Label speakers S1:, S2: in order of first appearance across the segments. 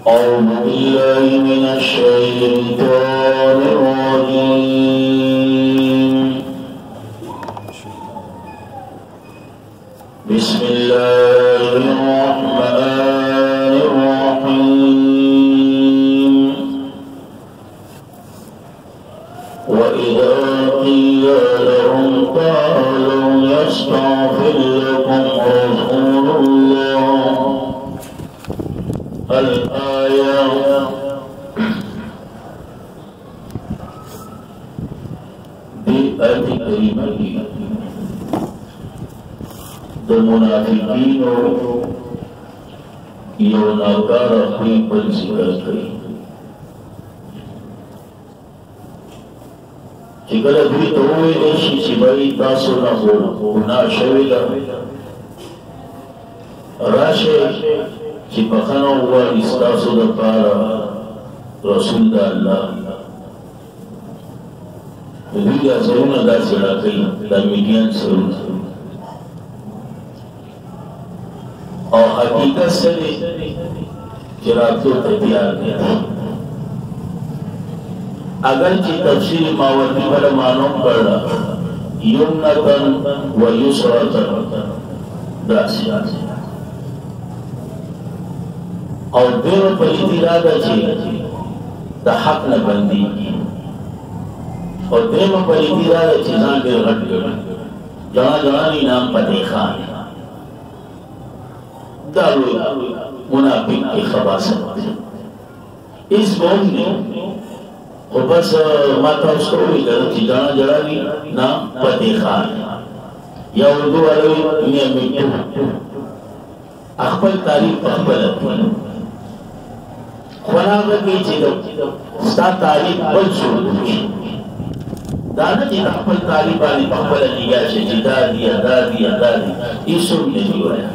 S1: أعوذ بالله من الشيطان الرجيم بسم الله الرحمن الرحيم وإذا قيل لهم تعالوا يستغفر لكم رسول الله الآية بآية كريمة المنافقين يوناكار في بل ذکر کری چکل دوی تووی دیشی چی بای تاسو نبو گناہ شوی دا راشه چی بخنو ہوا استاسو دا پارا رسول دا اللہ دوی دا سرون دا سڑا کئی دا میڈیان سرون اور حقیقت سے جراتو تیار گیا اگر چی تفسیر ماوردی پر معلوم کرنا یمنتن و یسرتن داسی اور دیر پلیتی رادا چی دا حق نبندی اور دیر پلیتی رادا چی زان دیر غٹ گڑ جہاں جہانی نام پتے خان دارو منافق کی خباست اس قوم نے بس ماتا اس کو بھی چی جانا جڑانی نام پتے خان یا اردو عربی میاں مٹو اخبر تاریخ اخبر خناغ کی چیدو ستا تاریخ بل شروع دانا چیتا اخبر تاریخ آلی اخبر نگا چی دا دیا یہ سن نہیں ہو رہا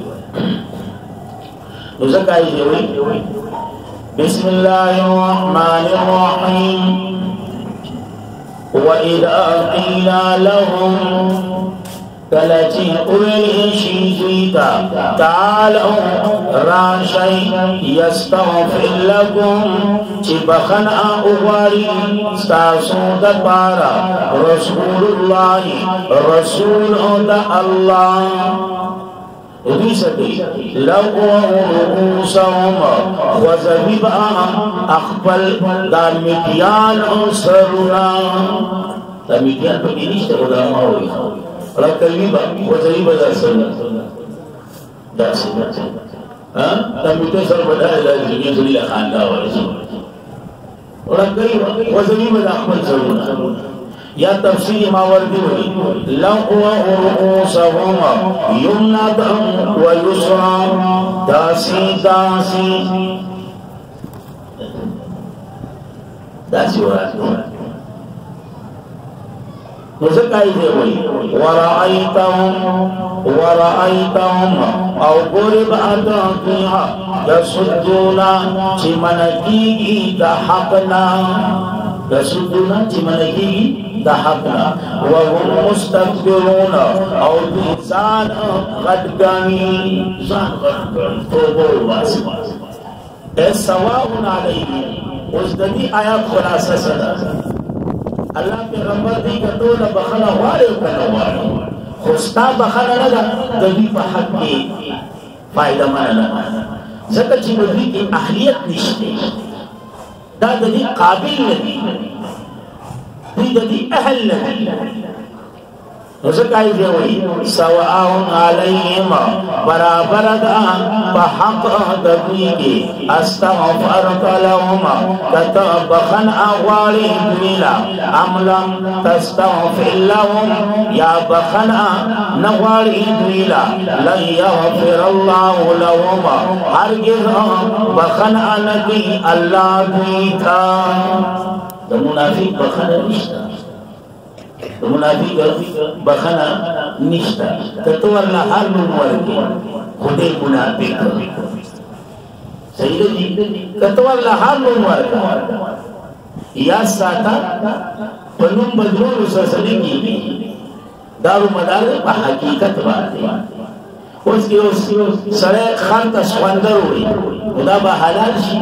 S1: نزکائی جوئی بسم اللہ الرحمن الرحیم وَإِذَا قِيلَ لَهُمْ کلچی اولی شیزویتا تعالوا راشی یستغفر لکم چی بخن اغواری ستاسو دا پارا رسول اللہ رسول دا اللہ لَوْ رُؤُوسَهُمْ وَزَبِبَ اخبل دا مدیان سرنا دا مدیان پا کنیشتا علماء ہوئی رکلیبا وزبیب دا سرنا دا سرنا دا مدیان سر بدا زمین سلی لخاندہ ورسول رکلیبا وزبیب دا اخبل سرنا یا تفسیر ماوردی ہوئی لَوْ رُؤُوسَهُمْ یمنتا و یسرا داسی نزکائی دے ہوئی ورائیتاہم او قرب اتاقیہ یسدونا چی منکیگی دا حقنا یسدونا چی منکیگی دا حقنا وهم مستقبرون او دیزان غدگانی توبو واسی سواؤن علیہی اس دی آیات خلاصہ صدا اللہ پیغمبر دی کتول بخنا وارے کنا وارے خوستا بخنا لگا دبی پا حق کی فائدہ مانا زکر چی مدوی کی احلیت نشتے دا دی قابل ندی دی اہل ندی نزکائی دیوئی سواؤن علیہم برابر دا بحق دبیگی استغفرت لهم بخن اغواری دویلا املم تستغفر لهم یا بخن نغواری دویلا لن یغفر اللہ لهم ہرگز بخن نبی اللہ دویتا دا منافق بخن نشتا منافق بخنا نشتا تو اللہ ہر نمور کے خودے منافق صحیح جی تو اللہ ہر نمور کا یا ساتا پنم بدلون سسلی کی دارو مدار پا حقیقت بات ہے اوس کې اوس سره خان ته سخندر وي دا به حلال شي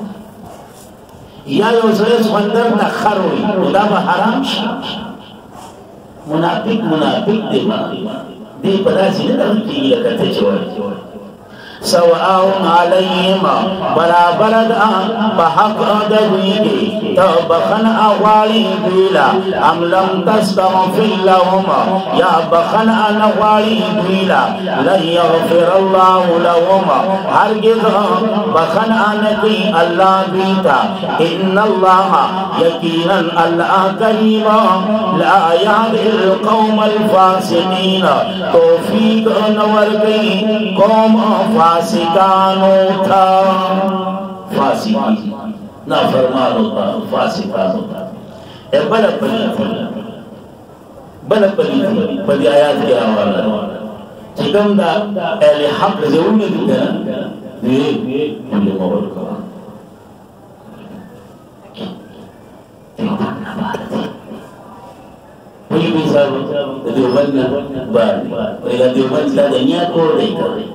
S1: یا یو سره سخندر ته خر وي دا به حرام شي منافق دی دی په داسې نه ډول کېږي لکه ته چې وایي سواء علیهم برابر دا بحق دوی کی تو بخن اغوالی دویلا ام لم تستغفر لهم یا بخن انغوالی دویلا لن یغفر اللہ لهم ہرگز بخن انکی اللہ دویتا ان اللہ یقینا اللہ کریم لا یهدی القوم الفاسقین توفیق نور گئی قوم فاسقانو تھا فاسقان نافرمان ہوتا فاسقان ہوتا اے بلا پلیتی پلی آیات کے حوالہ چکم دا اہل حق ضرور نے دیتا نا دیئے مجھے مور کرا کوئی بھی صاحب دیوبند بار دیوبند کا دنیا کو نہیں کر رہی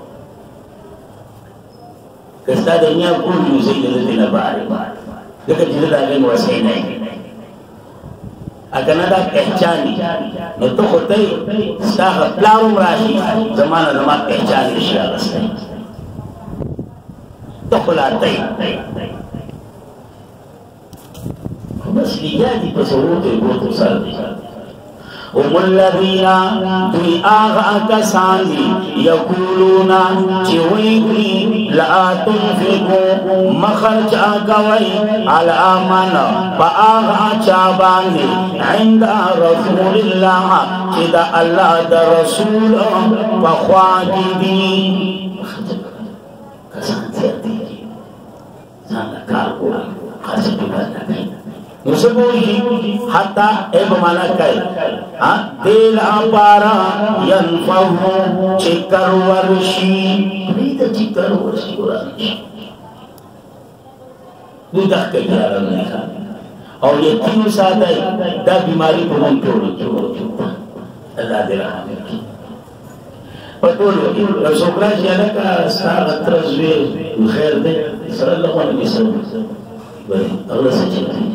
S1: کستا دنیا کول یوزي دلته بار دغه چې دا غن وسه نه اګنه دا پہچان نو ته هوته ستا پلاوم راشي زمانه پہچان شي راځي ته خلاته بس لیادی تصورت بہت سال هم الذین دوی آغا کسانی یقولون چویگی لا تنفقو مخرج آگوی علا من پا آغا چابانی عند رسول اللہ چیدہ اللہ دا رسول پا خواهی دی کسان زیادی زانا کارکو خاصی بگرنا کئی نسبوشی حتی ایب مانا کئی دیل آپارا ینفہو چکر ورشی پریدہ چکر ورشی قرآنشی دو دخ کئی یارم نہیں کھانے اور یہ تینو ساتھ ہے دا بیماری کو ہم توڑو اللہ دے رہا ہے پتولو رسوکرا جیانا کا ستار اترزوی خیر دے سر اللہ علیہ وسلم بھائی اگلا سچے دے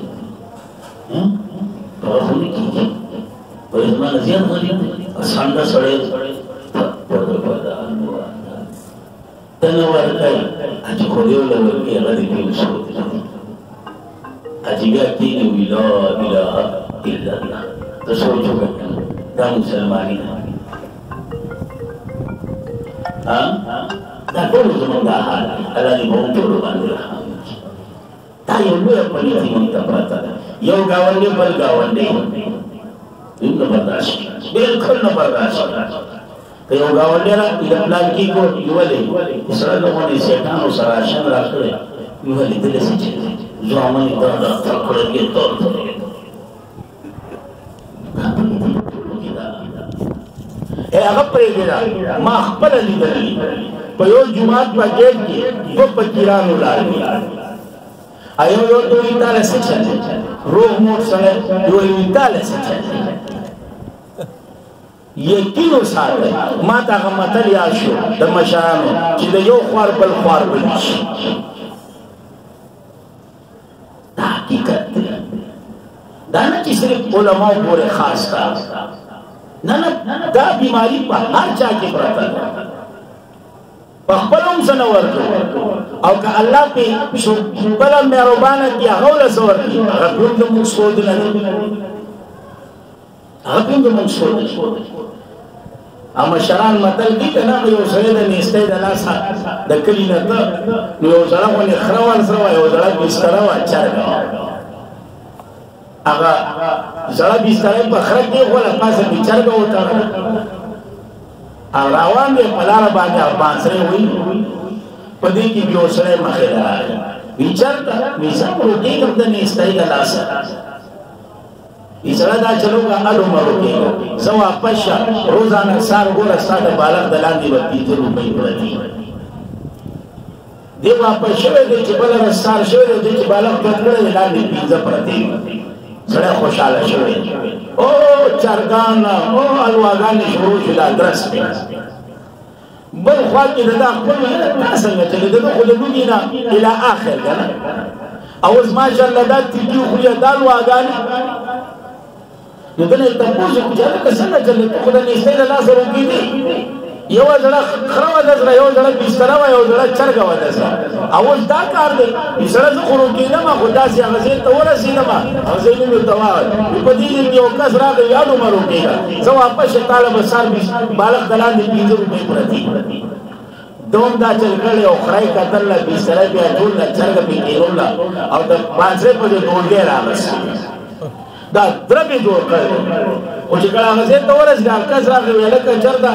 S1: پاخونی کی پر ازمان زیاد غریب اساندہ سڑے پردو پردہ تنوار کئی اچھ خوریو لور کی غریبی مسعود اچھ گا کینی وی لا الہ الا اللہ تو سوچو گا دا مسلمانی دا کولو زمان دا حال اللہ نے بہت جوڑو باندے رہا تا یو لویا پلیتی منتا پاتا یو گاونڈے بل گاونڈے یو نبرداشت بلکل نبرداشت کہ یو گاونڈے را ادپلان کی کو یو لے اسرائیل لوگوں نے سیٹان و سراشن را کرے یو لے دلے سے چھے جو ہمانی دادا ترکڑے کے طور پر اے اغب پرے گرا ما اخبر علی دلی پیو جماعت پا گیٹ کی دو پکیرانو لارمی ایو یو تو ایتاله سے چلے روح موت سنے یو ایتاله سے چلے یقینو ساتھ ما تا غمتل یاشو دا مشارانو چی دا یو خوار بلش دا حقیقت دانا چی صرف علماء پورے خاص کا نانا دا بیماری پا ہر چاہ کے پراتا بخبلهم سنور او که اللہ پی بلا مہربانا کیا غول سور کی غبیم دا مقصود لنی غبیم دا مقصود اما شران مطل دی کنا یو سرے دا نیستے دا ناسا دا کلی نتا یو سرا خونی خروان سروا یو سرا بیستروا چرگا اگا سرا بیستروا پا خرک دی خولا پاسا بی چرگا ہوتا راوان دے پلار باندے بانسرے ہوئی پدی کی بیوسرے مخیلہ آئے بیچارتا میسا روکے کرتا نیستائی کا لاسا اسرا دا چلو گا علو مروکے گا سوا پشا روزانہ سار گورا ساتا بالغ دلان دی بکی تو روپئی پڑتی دے واپس شوئے دے چی بلغ سار شوئے دے چی بالغ دلان دلان دی پیزا پڑتی سڑے خوشحالہ شوئے او چرگانا او الواغانی شروع شدہ درس میں بل خوا کې دا خپل نه څنګه چې دا خو د لوګي نه اله اخر کنه او اوس ماشاءالله دا تیږي خو یا دال واغاني نو دنه تاسو کو چې څنګه چلې خو د نشته له سره کېږي یو ځړه خرو دزره یو ځړه بستر و یو ځړه چرګ و دزره اوس دا کار دی بستر زه خورو کېدم خو داسې هغه ځای ته ورسېدم هغه ځای مې ورته وویل په دې کې یو کس راغی یاد عمر وکړه زه واپس طالب سر بالغ دلان دې 15 روپۍ پرتی دوم دا چل کړی او خړای کتل بستر بیا ټول چرګ پې کېرول او د پانځه په ډوډۍ راغله دا دربې جوړ کړ او چې کله هغه ځای ته ورسېد کس راغی ویل که چرته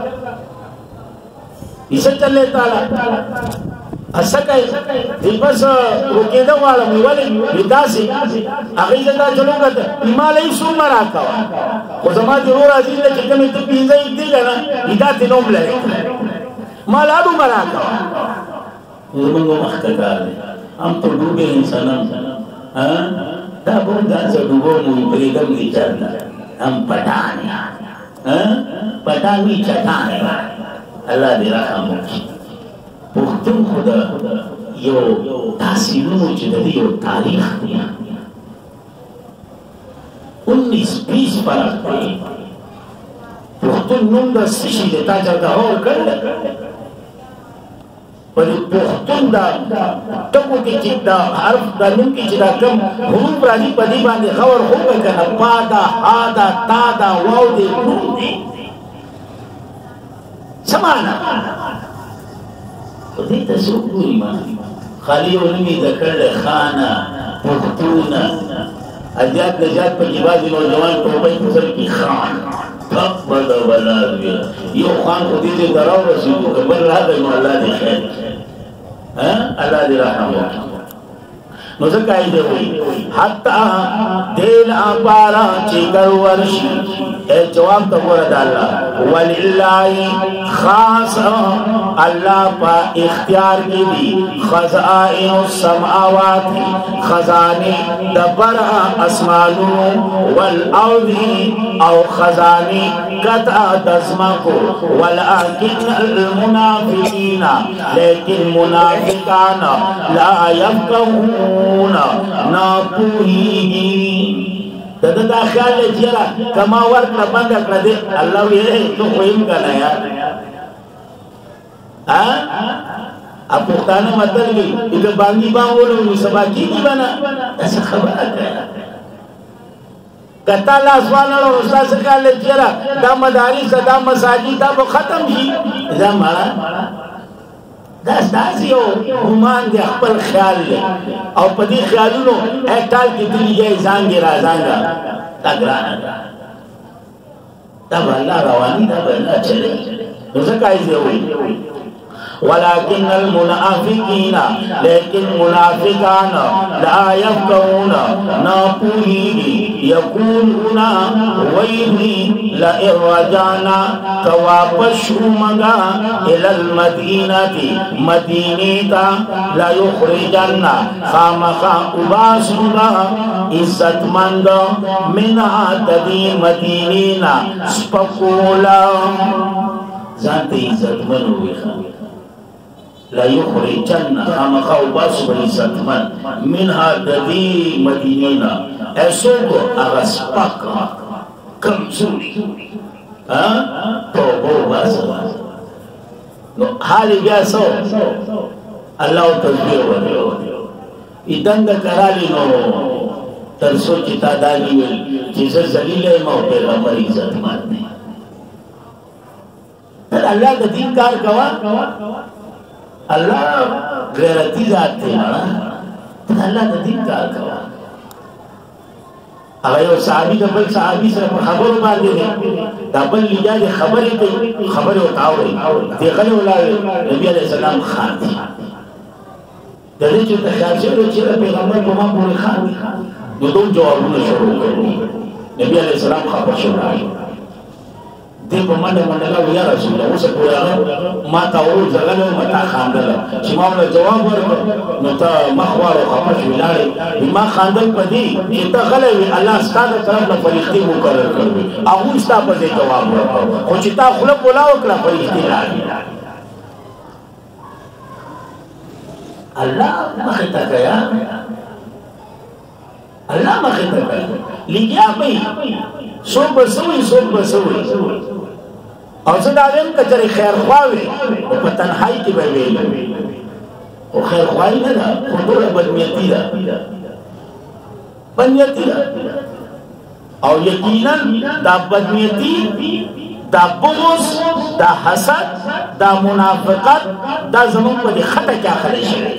S1: ایسا چلے تالا ایسا کئی دی بس روکیدہ والا مولی بیداسی اغیزہ دا چلو گا تا ایمالی سو مرا کوا خوزما دیرور عزیز لے چکمی تو پیزا ایک دی گا نا ایدہ تینوم لے مالادو مرا کوا منگو مختکار دے ہم تو ڈوبے انسانم دا بہت دانسا ڈوبو موی پریدم کی چرنا ہم پٹانے پٹانوی چٹانے الله دې رحم وکړي پښتون خدا یو تاسیلونو چې د دې یو تاریخ دی 19-20 فرق دی پښتون نوم د څه شي د تا چرته اور کړل پر پښتون دا ټکو کې چې دا حرف د نوم کې چې دا کم حروف راځي په دې باندې خبر خو کنه پا دا ها دا تا دا واو دې نوم دی سمانا خو دې ته څوک ګوري ما خالي علمي د کړل خانه پښتونه اجات نجات په جواز نوجوان ټوپۍ په سر کې خان ټپ بدا ولا یو خان خو دې دراو رسېږي بل راځي نو الله دې خیر الله دې رحم وکړي نو څنګه یې وي حتا دل اپارا چې ورشي جواب ته ورته الله ولله خاص الله په اختیار کې دي خزائن السماوات خزانه دبر اسمانو والارض او خزانه قطع دزمکو ولكن المنافقين لیکن منافقان لا يفقهون ناپوهیږي دغه دا خیال لري کما ورته باندې کړه دې الله ویلې ته خویم کنه یار اپوختانه مطلب دی چې باندې باندې نو سبا کیږي بنا څه خبره ده کتا الله سبحانه و تعالی څخه خیال لري دا مدارس دا مساجد دا ختم شي زمړه دا ستاسو یو ګمان دی خپل خیال دی او په دې خیالونو اټال کې دیږي ځانګي راځانګا دا ګرانه دا الله رواني دا الله چلے نو څه کوي وي ولكن المنافقين لكن منافقان لا يفقهون ناپوهیږي يقولون ويلي لئن رجعنا كواپس مغا الى المدينه مدينه لا يخرجن خامخا اباسنا عزت مند منها تدي مدينه سپکولا ذات عزت منوي لا يخرجن خامخا اباس عزت من منها تدي مدينه اسوګو هغه سپک کمزوري توبه واسه نو حال بیا سو الله تسبیح وکړو ایدنګ کرالی نو تر سوچ تا دانی ویل چې ذلیل ما پیغمبر عزت مانه الله د دین کار کوا الله غیرتی ذات دی الله د دین کار کوا هغه یو صحابي د بل صحابي سره خبرو باندې دا بل لیدل خبرې کوي خبره وتاوي دی غلو ولای نبی عليه السلام خان دي د دې چې تخاصره چې پیغمبر په ما پورې خان نو دوه جوابونه شروع کړو نبی عليه السلام خبر شو دې په منډه منډه ویا رسول الله اوس پورا ما تا ورو ځغلو متا خاندل چې ما له جواب ورکړ نو تا مخوار او خپش ولاړې ما خاندل پدې چې ته غلې الله ستاسو طرف له فرښتې مقرر کړو هغه ستاسو په جواب ورکړ خو چې تا خپل بولا وکړه فرښتې راځي الله مخې ته کیا الله مخې ته کیا لګیا پي څوک بسوي او زه دا ویم که چېرې خیرخواوې په تنهایي کې به ویل خو خیرخواهي نه ده خو ټوله بدنیتي ده او یقینا دا بدنیتي دا بغض دا حسد دا منافقت دا زمون په دې خټه کې اخلي شوی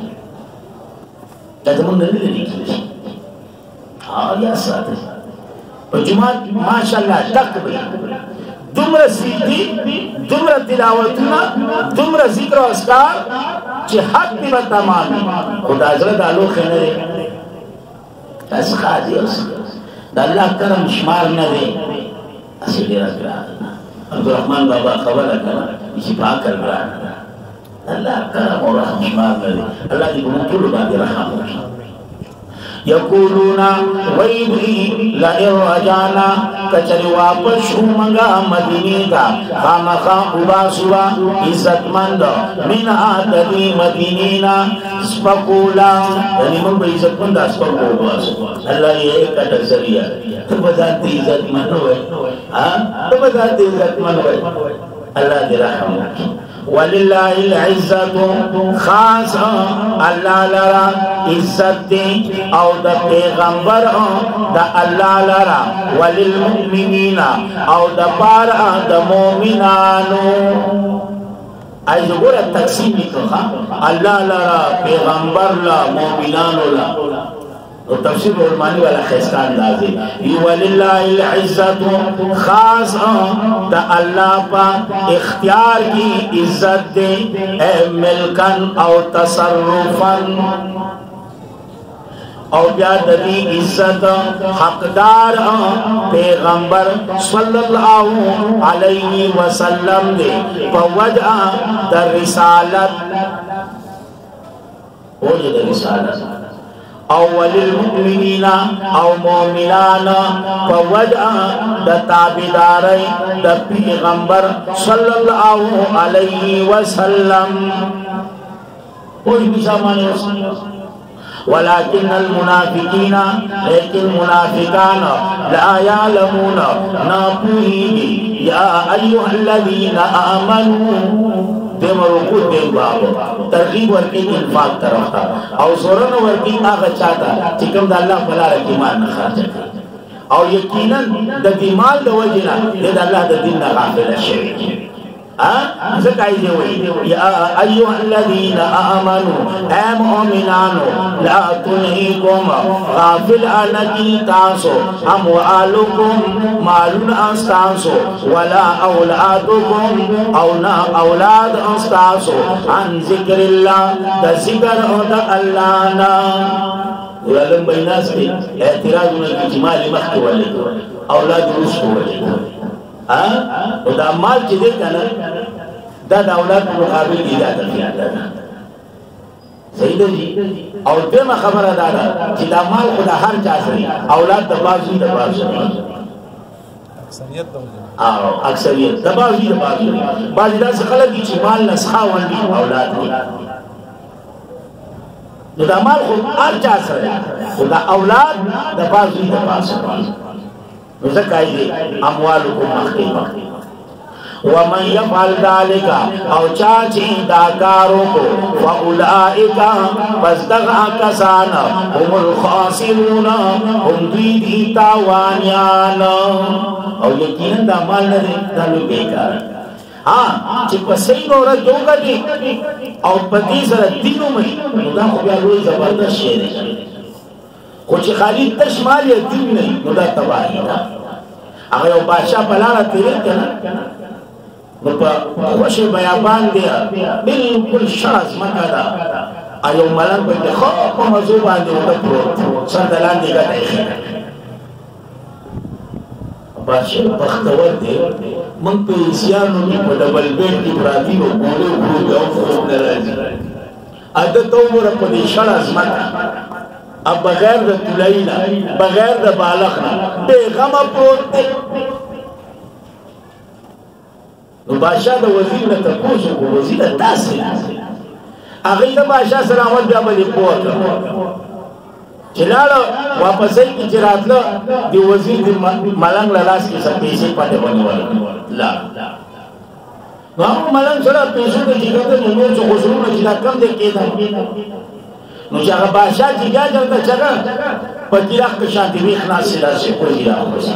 S1: دا زمون نه لري کېږي یا ساته په جمعه ماشاءالله تکبیر دومره سیدی دومره تلاوتونه دومره ذکر او اذکار چې حق دې به تمام خدا زړه د لوخ نه دی تاسو خاطی اوس د الله کرم شمار نه دی اسی ډیر ګران عبدالرحمن بابا خبره کړه چې پاکر ګران الله کرم او رحم شمار نه دی الله دې موږ ټول باندې رحم وکړي یقولون ویدی لئن رجعنا کچری واپس شو منگا مدینی تا خامخا اباسوا عزتمند من آتدی مدینینا سپکولا یعنی من با عزتمند سپکو اباسو اللہ یہ ایک کٹر ذریعہ تو بذات عزتمند ہوئے تو بذات عزتمند ہوئے اللہ دی رحم وللہ العزت خاص اللہ لرا عزت دی او دا پیغمبر دا اللہ لرا وللمؤمنین او دا پار دا مومنانو ایز گورا تقسیمی کخا اللہ لرا پیغمبر لا مومنانو لا تفسیر علمانی والا خیستان دازی وللہ العزت خاص دا اللہ پا اختیار کی عزت دے اے ملکن او تصرفن او بیاد دی عزت حقدار پیغمبر صلی اللہ علیہ وسلم دے پا وجہ دا رسالت وجہ دا رسالت او وللمؤمنین او مومنان فوجع دا تابداری دا پیغمبر صلی اللہ علیہ وسلم ولكن المنافقین لیکن منافقان لا یعلمون ناپوہی یا ایوہ الذین آمنوا دیم رکود دیم بابو ترغیب ورکی انفاق طرف تا او سورن ورکی آغا چاہتا چکم دا اللہ فلا رکی مال نخارج او یقینا دا دیمال دا وجنا دا اللہ دا دین غافل شوی زکائی دیوئی یا ایوہ الذین آمنوا اے مؤمنانو لا تنہیکم غافل آنکی تاسو اموالکم مالون استاسو ولا اولادکم اونا اولاد استاسو عن ذکر اللہ دا ذکر دا اللہ نا علم بیناس کی اعتراض انہی کی جمالی مخت والے اولاد رسو والے دا مال چې دی کنه دا د اولاد په مقابل کې زیاته زیاته صحیح دی او دغه خبره ده چې دا مال خو د هر چا سره اولاد د بازو اکثریت د بازو بعض داسې خلک دي چې مال نسخه وندي اولاد دي نو دا مال خو هر چا سره خو دا اولاد د بازو نزکائی اموالکم مخی ومن یفعل ذالکا او چاچی داکاروں کو فاولائکا پس دغا کسانا هم الخاسرون هم دویدی تاوانیان او یقینا دا مال ندی دلو بیکار چی پسین اور دوگا دی او پتی سر دینو میں دا خوبیا روی زبردست شیرے خوچ خالی تش مال یا دین نہیں نو دا تباہی دا اگر یو بادشاہ پلانا تیرے کنا نو پا خوش بیابان دیا بلکل شرز مکا دا ایو ملن پا خواب پا مزوبان دیا دا پروت سردلان دیگا تیخی بادشاہ بختور دے من پا اسیانو کی پا ڈبل بیٹ کی پراتی و گولے گولے گاو خوب نرازی عدد عمر پا دی شرز مکا اب بغیر دا تلائینا بغیر دا بالخنا بے غم پروت دے نو بادشاہ دا وزیر نا تپوسو کو وزیر تاسی
S2: هغه د بادشاہ سلامت بیا به پوه کړ چې لاړه واپسې کې چې راتله د وزیر د ملنګ له لاس کې څه پیسې پاتې ونیول لا نو هغه ملنګ سره پیسې ته چې کته نو څه خوشرونه چې دا کم دی کېده نو چې هغه بادشاہ چې بیا درته چګه په ګیراخ کې شانتي ویښ ناسې داسې کوي راوځي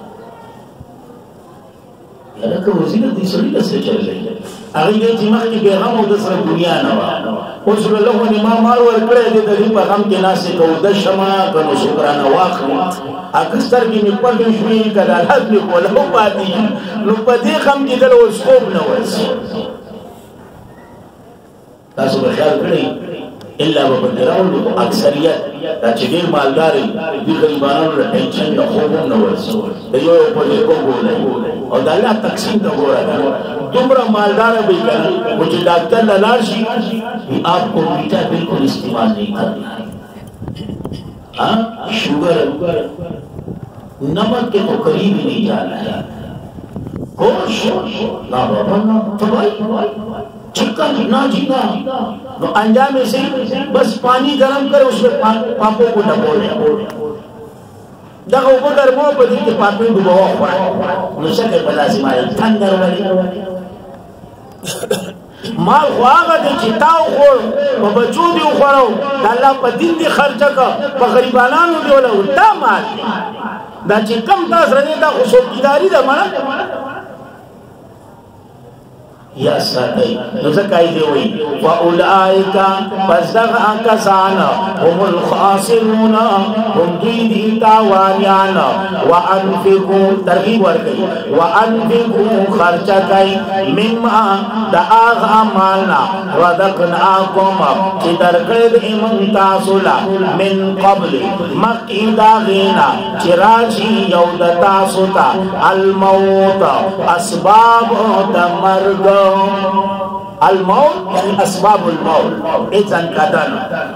S2: لکه وزیر دې سړي له څه چللی هغه دې چې مخکې بېغم او د سره دنیا نه وه اوس له غونې ما مال ورکړی دی د دې په غم کې ناستې که اوده شمه که نو شکرانه واخلم هغه سترګې مې پټې شوې که د حالت مې کوله وپاتې نو په دې غم کې دله اوس خوب نه ورځي تاسو به خیال کړئ الا وبدراولو اکثریت دا چې ډېر مالدار دي غریبانو له ټینشن د خوب هم نه ورځي د یو په دې کو ګولای او د الله تقسیم ته ګوره دومره مالدار به کړي او چې ډاکټر له لاړ شي آپ کو میٹھا بالکل استعمال نہیں کرنا ہے ہاں شوگر نمک کے تو قریب ہی نہیں جانا ہے گوشت نہ بابا نہ تبائی چکن نہ جینا نو انجام سے بس پانی گرم کر اس میں پاپوں کو ڈبولے دغه وګ ګرمو په دې کې پاپې ډوبو خورا نو څنګه په لازم آی څنګه ورولې ما خواغه دې چې تاو خور په بچو دی خورو د الله په دین دي خرچه کا په غریبانو دی ولا دا مال دا چې کم تاسو رنه دا خوشوکیداری ده مړه یا ساتي نو زکای دی وی واولائک فزغ کسان هم الخاسرون هم دی تاوانیان وانفقوا ترغیب ورکي وانفقوا خرچ کای مما داغ مالنا رزقناکم چې درکړې ایمان تاسو لا من قبل مکه دا غینا چې راشي یو د تاسو ته الموت اسباب د مرګ الموت یعنی اسباب الموت اذن کدن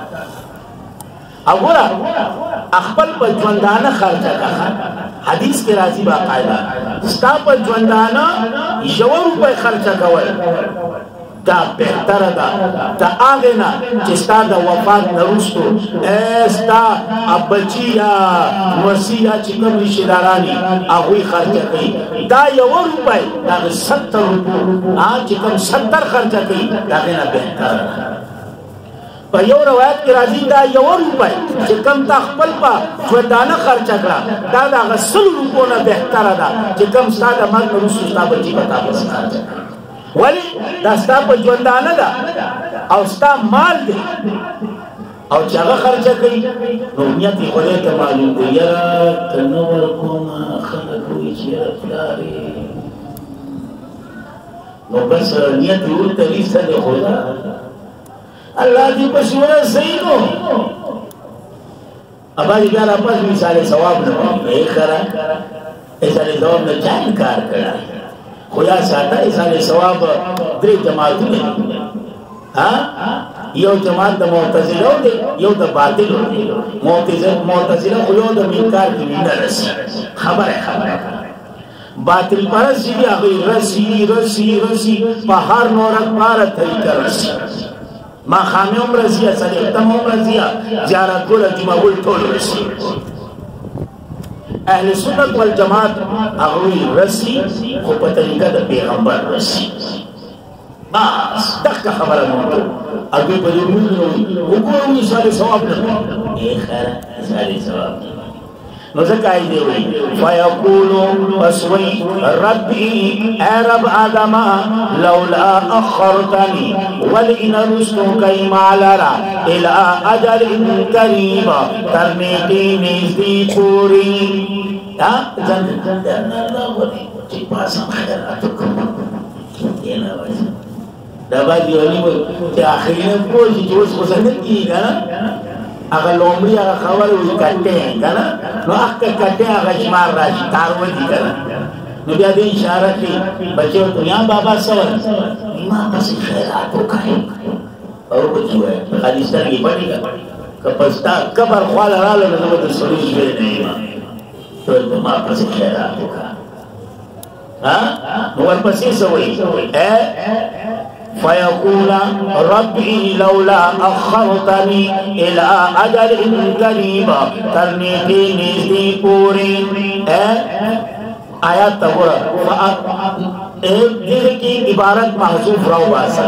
S2: اگورا اخبر پر جوندانا خرچہ کھا حدیث کے راضی باقاعدہ ستا پر جوندانا یو روپے خرچہ کوئی دا بہتر دا دا آغینا چستا دا وفات نرستو ایستا ابچی یا وسی یا چکم رشدارانی آغوی خرچہ کئی دا یو روپے دا 70 روپو چکم 70 خرچہ کئی دا غینا بہتر پا یو روایت کی راضی دا یو روپے چکم تا خپل پا جوندانا خرچہ کرا دا دا 100 روپو نا بہتر دا چکم ستا دا مرد نرستو ستا بچی بتا بس خرچہ کرا ولی دا ستا پا جوندانا دا او ستا مال دی او چاگا خرچہ کئی نو نیتی خودے تا معلوم دی یرا تنور کوما خلقوی چیر افلاری نو بس نیتی او تلیسا دی خدا اللہ دی پشورہ صحیح نو ابا جی بیارا پاس مثال ثواب نو ایک کرا ایسا ثواب نو چاہی کار کرا خدا ساتا ایسان ثواب دری جماعتوں نے یو جماعت دا معتزلہ دے یو دا باطل دے معتزلہ خیو دا منکار کی مینا رسی خبر ہے باطل پرسی بھی آگئی رسی پہار نورک پارت طریقہ رسی ما خامیوں رسی اصلی اختموں رسی زیارت گل جمعول طول رسی اہل سنت والجماعت اغوی رسی خو پتنگا دا پیغمبر رسی بس دقا خبر نوٹو اگوی پدی مولنوی حکومی سال ثواب نمو اے خیر سال ثواب نمو نزکائی دیوئی فیقولو پسوئی ربی اے رب آدما لولا اخرتنی ولئن رسلو کئی مالرا الى اجل قریب ترمیتی نیزدی پوری زندر اللہ ولی چی پاسم خیراتو کم دینا ویسا دبا دیولی چی آخرین پوشی چی اس خسندر کی گا اگر لومری اگر خبر ہوئی کٹے ہیں کنا نو اخ کٹے اگر شمار راشی تارو دی کنا نو بیا دی اشارہ کی بچے ہو تو یہاں بابا سور امام پس خیراتو کھائے اور بچو ہے حدیث ترگی پڑی گا کپستا کبر خوال رالو نو تو سروش بے نہیں امام تو امام پس خیراتو کھائے نو ورپسی سوئی फयकूला रब्बी लौला अखरतनी इला अजलिन करीब, करने के नीति पूरी आया तबरा एक दिल की इबारत महसूफ रहो बासी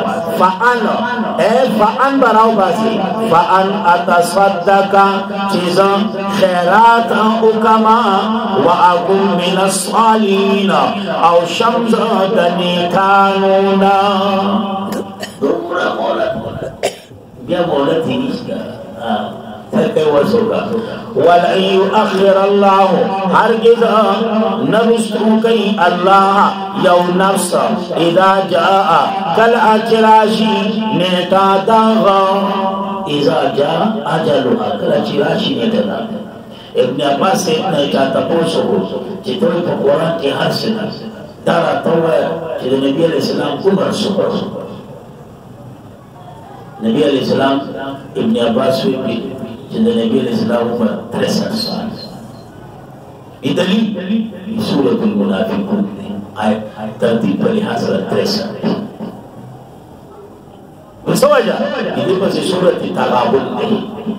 S2: फ़अन बराओ बासी फ़अन अतसद्दका चीज़ा खैरात उकमा व अकुम मिनस सालीन औ शम्स दनी कानूना
S1: दोमरा मौलत क्या मौलत ही इसका सत्य वर्षों
S2: वलई अखिर अल्लाह हरगिज़ नरुस्तु कई अल्लाह यौ नफ्स इदा जाआ कल अचराशी नेता दागा इजा जा अजलुहा कल अचराशी नेता दागा। इब्न अब्बास से इतना चाहता पोसो जितने को कुरान के हर से दारा तौबा जिधर नबी अलैहिस्सलाम उमर सुपर नबी अलैहिस्सलाम इब्न अब्बास भी जिधर नबी अलैहिस्सलाम उमर 63 साल इतनी सूरतुल मुनाफिकून आय तरतीब पर लिहाज 63 समझा इधर पर से सूरत तगाबुन नहीं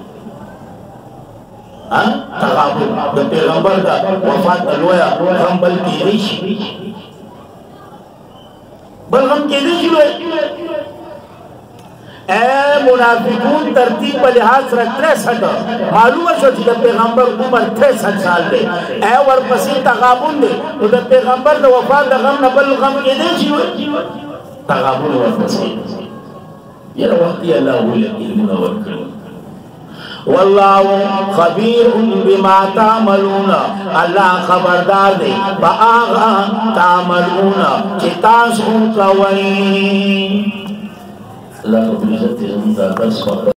S2: तगाबुन जब पैगंबर का वफात अलवाया हम बल की रिश बल हम के रिश मुनाफिकून तरतीब पर लिहाज 63 मालूम है जब पैगंबर उम्र 63 साल दे वर पसी तगाबुन दे तो जब पैगंबर द वफात द गम नबल गम के दे जीव तगाबुन वर पसी ये वक्त अल्लाह वली मुनवर करो वल्लाहु खबीरुन बिमा तामलूना अल्लाह खबरदार दे बागा तामलूना चितास उनका वही अल्लाह को इज्जत दे